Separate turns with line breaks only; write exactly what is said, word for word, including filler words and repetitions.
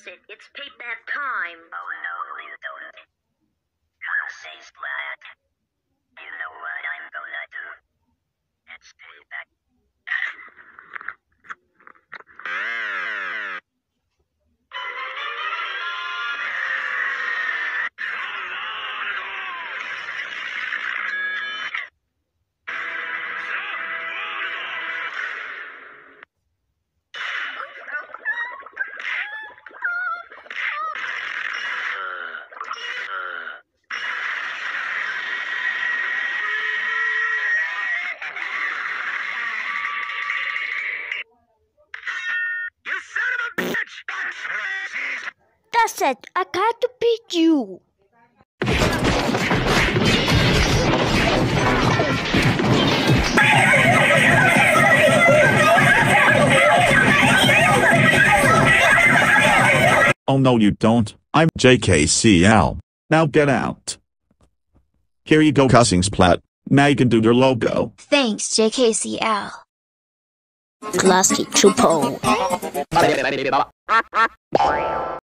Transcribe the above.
it. It's payback time.
Oh no, you don't. I'll say Splat. You know what I'm gonna do? It's payback.
That's it. I got to beat you.
Oh no you don't, I'm J K C L. Now get out. Here you go cussing Splat, now you can do your logo.
Thanks, J K C L. Klasky Chupo.